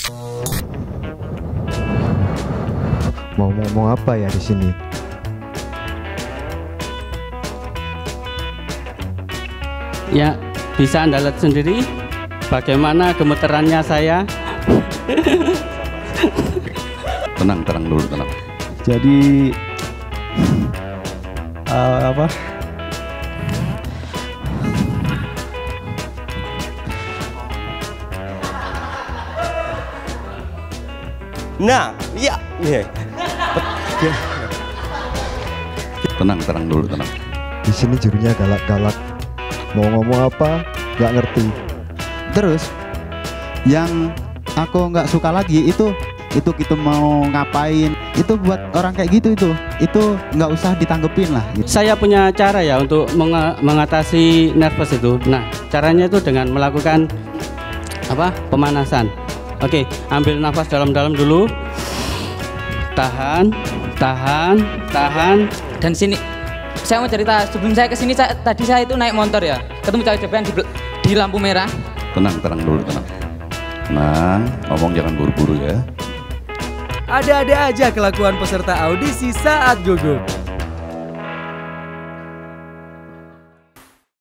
Mau ngomong apa ya di sini? Ya, bisa Anda lihat sendiri bagaimana gemeterannya saya. Tenang dulu, tenang. Jadi apa? Nah, iya. Tenang dulu, tenang. Di sini jurinya galak-galak. Mau ngomong apa? Gak ngerti. Terus yang aku nggak suka lagi itu kita mau ngapain itu buat orang kayak gitu itu nggak usah ditanggepin lah gitu. Saya punya cara ya untuk mengatasi nervous itu. Nah, caranya itu dengan melakukan pemanasan. Oke, ambil nafas dalam-dalam dulu. Tahan. Dan sini saya mau cerita, sebelum saya kesini tadi saya itu naik motor ya, ketemu cewek depan di lampu merah. Tenang dulu, tenang. Tenang, ngomong jangan buru-buru ya. Ada-ada aja kelakuan peserta audisi saat gugup.